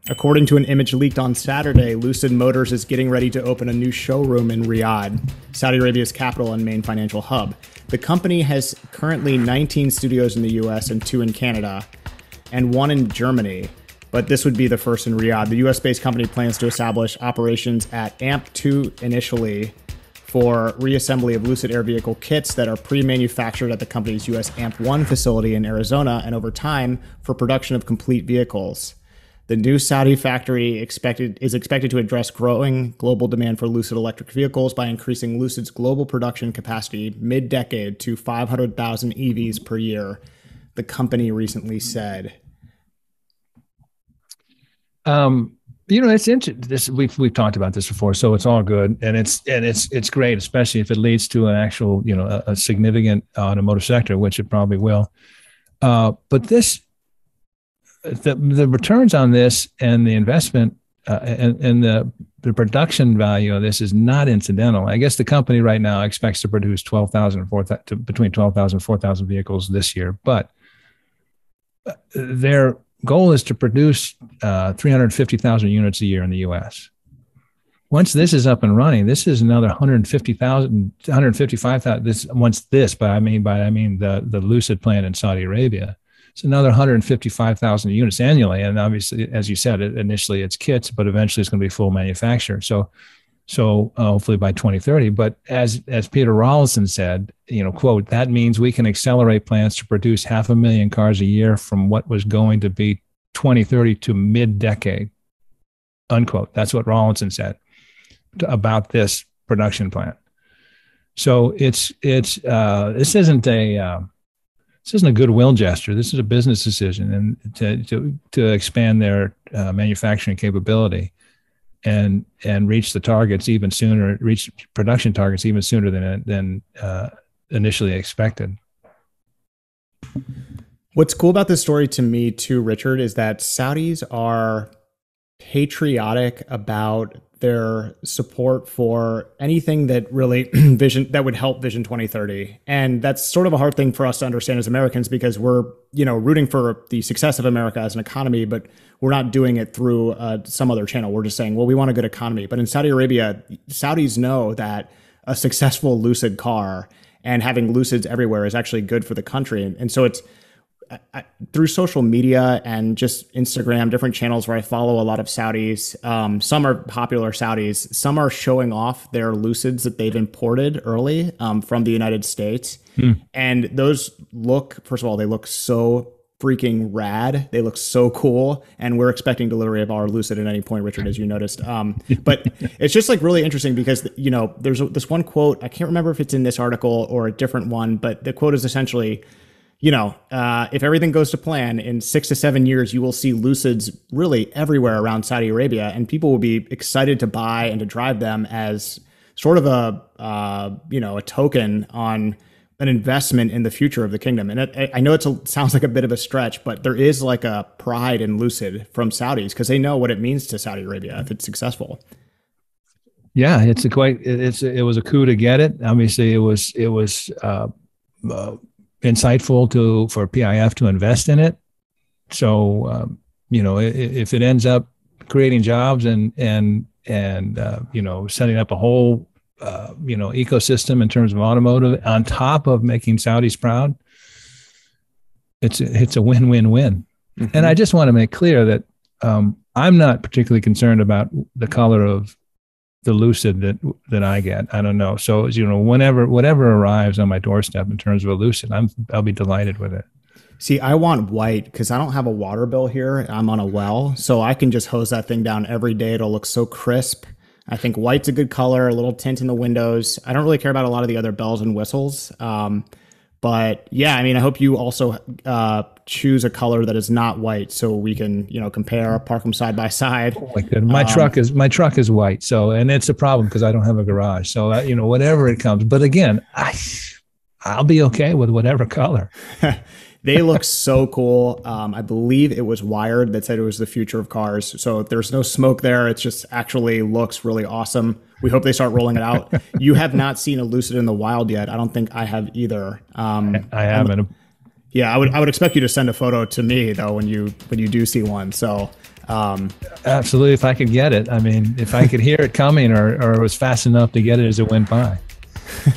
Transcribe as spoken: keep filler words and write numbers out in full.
According to an image leaked on Saturday, Lucid Motors is getting ready to open a new showroom in Riyadh, Saudi Arabia's capital and main financial hub. The company has currently nineteen studios in the U S and two in Canada, and one in Germany, but this would be the first in Riyadh. The U S-based company plans to establish operations at A M P two initially for reassembly of Lucid Air vehicle kits that are pre-manufactured at the company's U S A M P one facility in Arizona, and over time for production of complete vehicles. The new Saudi factory expected is expected to address growing global demand for Lucid electric vehicles by increasing Lucid's global production capacity mid-decade to five hundred thousand E Vs per year, the company recently said. Um, you know, it's interesting. This we've we've talked about this before, so it's all good, and it's and it's it's great, especially if it leads to an actual, you know, a, a significant automotive sector, which it probably will. Uh, but this. The, the returns on this and the investment uh, and, and the, the production value of this is not incidental. I guess the company right now expects to produce twelve thousand, to between twelve thousand and four thousand vehicles this year, but their goal is to produce uh, three hundred fifty thousand units a year in the U S. Once this is up and running, this is another one hundred fifty thousand, one hundred fifty-five thousand. This once this, but I mean by I mean the the Lucid plant in Saudi Arabia. It's another one hundred fifty-five thousand units annually. And obviously, as you said, it, initially it's kits, but eventually it's going to be full manufacture. So, so uh, hopefully by twenty thirty. But as as Peter Rawlinson said, you know, quote, that means we can accelerate plans to produce half a million cars a year from what was going to be twenty thirty to mid-decade, unquote. That's what Rawlinson said about this production plant. So it's, it's uh, this isn't a... Uh, This isn't a goodwill gesture. This is a business decision, and to to, to expand their uh, manufacturing capability, and and reach the targets even sooner, reach production targets even sooner than than uh, initially expected. What's cool about this story to me too, Richard, is that Saudis are patriotic about their support for anything that really vision that would help Vision twenty thirty. And that's sort of a hard thing for us to understand as Americans, because we're, you know, rooting for the success of America as an economy, but we're not doing it through uh, some other channel. We're just saying, well, we want a good economy. But in Saudi Arabia, Saudis know that a successful Lucid car and having Lucids everywhere is actually good for the country. And, and so it's, I, through social media and just Instagram, different channels where I follow a lot of Saudis. Um, some are popular Saudis. Some are showing off their Lucids that they've imported early um, from the United States. Hmm. And those look, first of all, they look so freaking rad. They look so cool. And we're expecting delivery of our Lucid at any point, Richard, as you noticed. Um, but it's just like really interesting because, you know, there's a, this one quote. I can't remember if it's in this article or a different one, but the quote is essentially, you know, uh, if everything goes to plan, in six to seven years, you will see Lucids really everywhere around Saudi Arabia, and people will be excited to buy and to drive them as sort of a, uh, you know, a token on an investment in the future of the kingdom. And it, I know it sounds like a bit of a stretch, but there is like a pride in Lucid from Saudis because they know what it means to Saudi Arabia if it's successful. Yeah, it's a quite, it's, it was a coup to get it. Obviously it was, it was, uh, uh insightful to for P I F to invest in it. So um, you know, if, if it ends up creating jobs and and and uh, you know, setting up a whole uh, you know, ecosystem in terms of automotive on top of making Saudis proud, it's it's a win-win-win. Mm-hmm. And I just want to make clear that um, I'm not particularly concerned about the color of the Lucid that that I get. I don't know. So, you know, whenever whatever arrives on my doorstep in terms of a Lucid, I'm I'll be delighted with it. See, I want white because I don't have a water bill here. I'm on a well, so I can just hose that thing down every day. It'll look so crisp. I think white's a good color, a little tint in the windows. I don't really care about a lot of the other bells and whistles. Um, but yeah, I mean, I hope you also uh, choose a color that is not white so we can, you know, compare, park them side by side. Oh my goodness. My um, truck is my truck is white. So, and it's a problem because I don't have a garage. So, uh, you know, whatever it comes. But again, I, I'll be okay with whatever color. They look so cool. Um, I believe it was Wired that said it was the future of cars. So there's no smoke there. It just actually looks really awesome. We hope they start rolling it out. You have not seen a Lucid in the wild yet. I don't think I have either. Um, I haven't. Yeah, I would I would expect you to send a photo to me though when you when you do see one. So um, absolutely, if I could get it. I mean, if I could hear it coming, or or it was fast enough to get it as it went by.